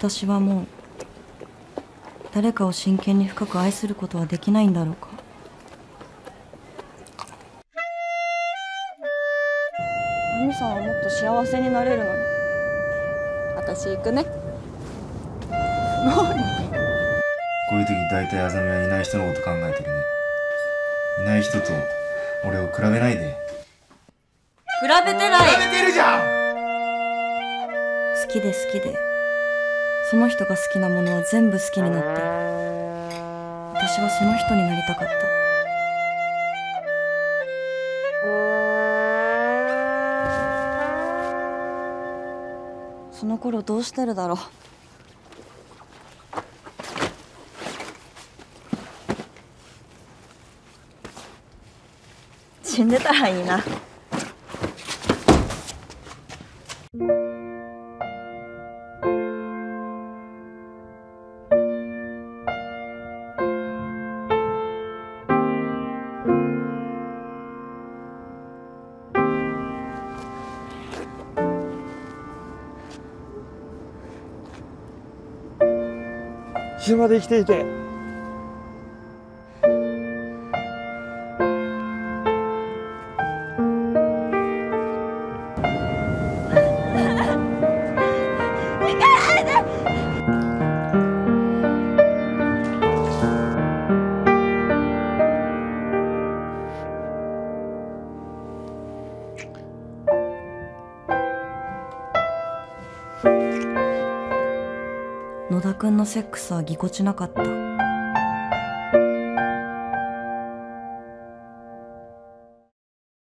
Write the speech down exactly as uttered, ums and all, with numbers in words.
私はもう誰かを真剣に深く愛することはできないんだろうか。マミさんはもっと幸せになれるのに。 私行くね。 何？ こういう時大体あざみはいない人のこと考えてるね。いない人と俺を比べないで。 比べてない。 比べてるじゃん。 好きで好きで、その人が好きなものは全部好きになって、私はその人になりたかった。その頃どうしてるだろう。死んでたらいいな。 死ぬまで生きていて。 野田くんのセックスはぎこちなかった。